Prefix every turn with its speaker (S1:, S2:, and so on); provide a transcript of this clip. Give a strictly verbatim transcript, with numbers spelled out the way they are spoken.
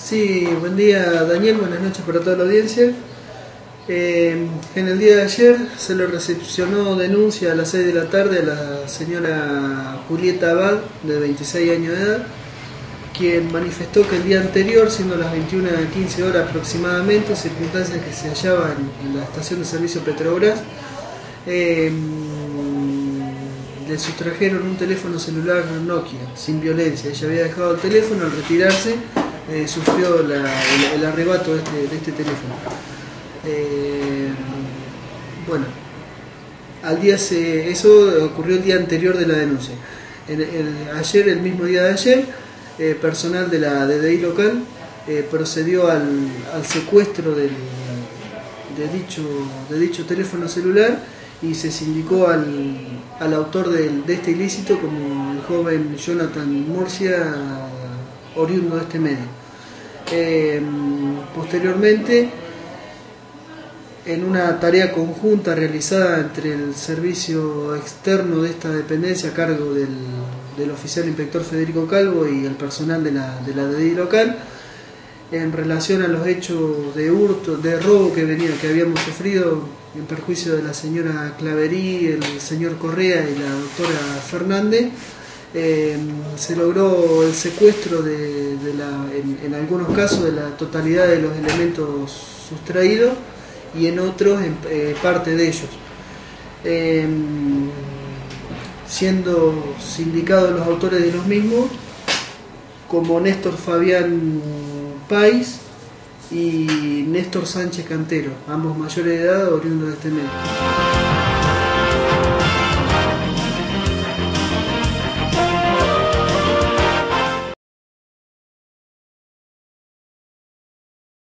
S1: Sí, buen día Daniel, buenas noches para toda la audiencia. Eh, en el día de ayer se le recepcionó denuncia a las seis de la tarde a la señora Julieta Abad, de veintiséis años de edad, quien manifestó que el día anterior, siendo las veintiuna quince horas aproximadamente, circunstancias que se hallaban en la estación de servicio Petrobras, eh, le sustrajeron un teléfono celular Nokia, sin violencia. Ella había dejado el teléfono, al retirarse eh, sufrió la, el, el arrebato de este, de este teléfono. Eh, bueno, al día se, eso ocurrió el día anterior de la denuncia. En, el, ayer, el mismo día de ayer, eh, personal de la D D I local eh, procedió al, al secuestro del, de, dicho, de dicho teléfono celular y se sindicó al, al autor del, de este ilícito como el joven Jonathan Murcia, oriundo de este medio. Eh, posteriormente, en una tarea conjunta realizada entre el servicio externo de esta dependencia a cargo del, del oficial inspector Federico Calvo y el personal de la, de la D D I local, en relación a los hechos de hurto, de robo que, venía, que habíamos sufrido en perjuicio de la señora Claverí, el señor Correa y la doctora Fernández, eh, se logró el secuestro de, de la, en, en algunos casos de la totalidad de los elementos sustraídos y en otros en, eh, parte de ellos, eh, siendo sindicados los autores de los mismos como Néstor Fabián Pais y Néstor Sánchez Cantero, ambos mayores de edad, oriundos de este medio.